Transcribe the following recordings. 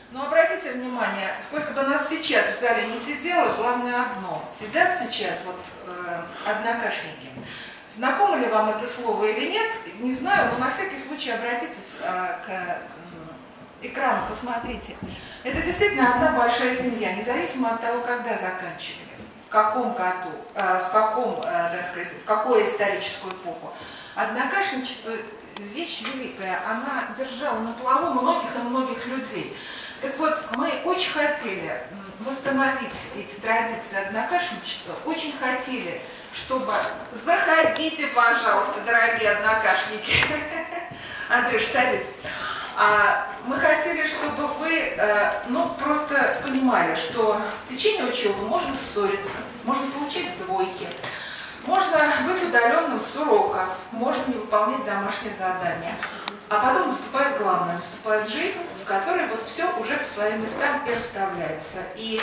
Но обратите внимание, сколько бы нас сейчас в зале не сидело, главное одно. Сидят сейчас вот однокашники. Знакомо ли вам это слово или нет, не знаю, но на всякий случай обратитесь к экрану, посмотрите. Это действительно одна большая семья, независимо от того, когда заканчивали, в каком году, в какую историческую эпоху. Однокашничество – вещь великая, она держала на плаву многих и многих людей. Так вот, мы очень хотели восстановить эти традиции однокашничества, очень хотели, чтобы... Заходите, пожалуйста, дорогие однокашники. Андрюш, садись. Мы хотели, чтобы вы просто понимали, что в течение учебы можно ссориться, можно получить двойки, можно быть удаленным с уроков, можно не выполнять домашние задания. А потом наступает главное, наступает жизнь, в которой вот все уже по своим местам и расставляется. И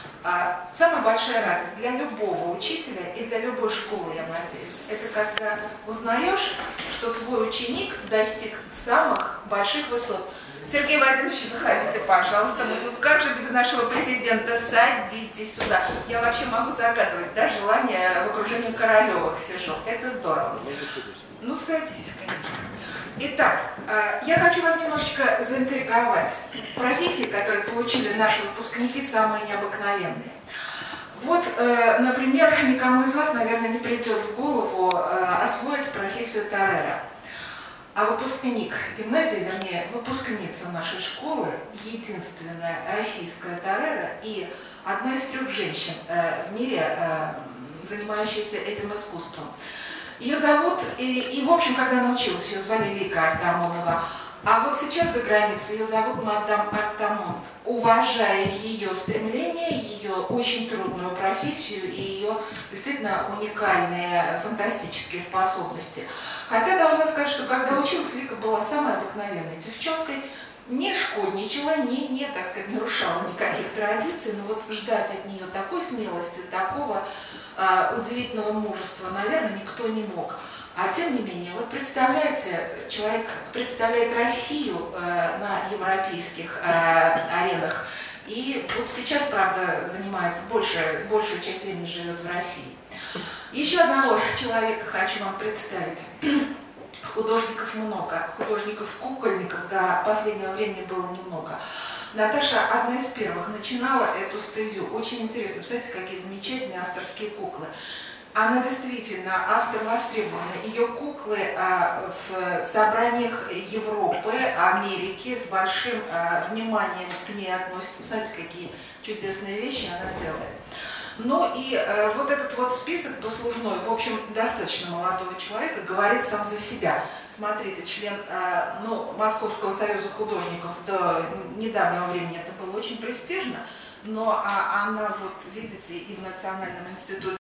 самая большая радость для любого учителя и для любой школы, я надеюсь, это когда узнаешь, что твой ученик достиг самых больших высот. Сергей Вадимович, заходите, пожалуйста. Как же без нашего президента? Садитесь сюда. Я вообще могу загадывать, да, желание в окружении Королевых сижу. Это здорово. Ну, садись, конечно. Итак, я хочу вас немножечко заинтриговать. Профессии, которые получили наши выпускники, самые необыкновенные. Вот, например, никому из вас, наверное, не придет в голову освоить профессию торера. А выпускник гимназии, вернее, выпускница нашей школы, единственная российская торера и одна из 3 женщин в мире, занимающаяся этим искусством. Ее зовут, и в общем, когда она училась, ее звали Лика Артамонова. А вот сейчас за границей ее зовут мадам Артамонт. Уважая ее стремление, ее очень трудную профессию и ее действительно уникальные фантастические способности. Хотя должна сказать, что когда училась, Лика была самой обыкновенной девчонкой, не шкодничала, не так сказать, нарушала никаких традиций, но вот ждать от нее такой смелости, такого удивительного мужества, наверное, никто не мог. А тем не менее, вот представляете, человек представляет Россию на европейских аренах, и вот сейчас, правда, занимается большую часть времени живет в России. Еще одного человека хочу вам представить. Художников много, художников-кукольников до последнего времени было немного. Наташа одна из первых начинала эту стезю. Очень интересно. Представляете, какие замечательные авторские куклы. Она действительно автор востребованный. Ее куклы в собраниях Европы, Америки с большим вниманием к ней относятся. Смотрите, какие чудесные вещи она делает. Ну и вот этот вот список послужной, в общем, достаточно молодого человека, говорит сам за себя. Смотрите, член Московского союза художников до недавнего времени это было очень престижно, но она, вот видите, и в Национальном институте